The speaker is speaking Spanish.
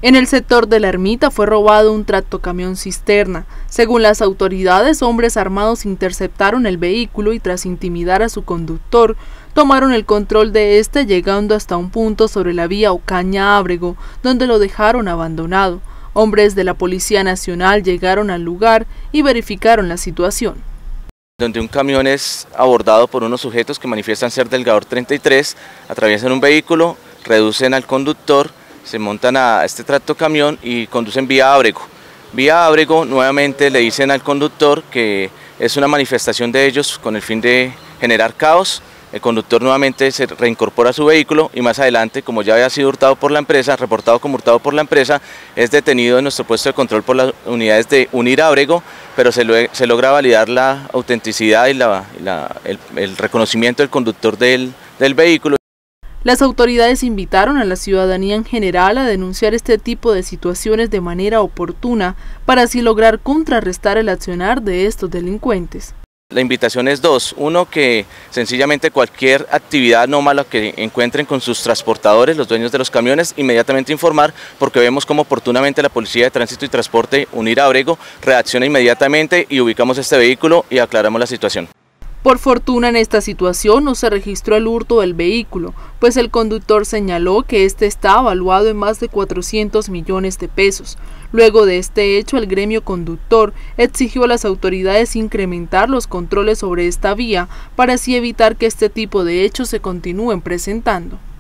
En el sector de La Ermita fue robado un tractocamión cisterna. Según las autoridades, hombres armados interceptaron el vehículo y tras intimidar a su conductor, tomaron el control de este llegando hasta un punto sobre la vía Ocaña-Ábrego, donde lo dejaron abandonado. Hombres de la Policía Nacional llegaron al lugar y verificaron la situación. Donde un camión es abordado por unos sujetos que manifiestan ser del Gavor 33, atraviesan un vehículo, reducen al conductor, se montan a este tractocamión y conducen vía Ábrego. Vía Ábrego nuevamente le dicen al conductor que es una manifestación de ellos con el fin de generar caos. El conductor nuevamente se reincorpora a su vehículo y más adelante, como ya había sido hurtado por la empresa, reportado como hurtado por la empresa, es detenido en nuestro puesto de control por las unidades de UNIR Ábrego, pero se logra validar la autenticidad y el reconocimiento del conductor del vehículo. Las autoridades invitaron a la ciudadanía en general a denunciar este tipo de situaciones de manera oportuna para así lograr contrarrestar el accionar de estos delincuentes. La invitación es dos: uno, que sencillamente cualquier actividad anómala que encuentren con sus transportadores, los dueños de los camiones, inmediatamente informar, porque vemos cómo oportunamente la Policía de Tránsito y Transporte UNIR Ábrego reacciona inmediatamente y ubicamos este vehículo y aclaramos la situación. Por fortuna en esta situación no se registró el hurto del vehículo, pues el conductor señaló que este está evaluado en más de 400 millones de pesos. Luego de este hecho, el gremio conductor exigió a las autoridades incrementar los controles sobre esta vía para así evitar que este tipo de hechos se continúen presentando.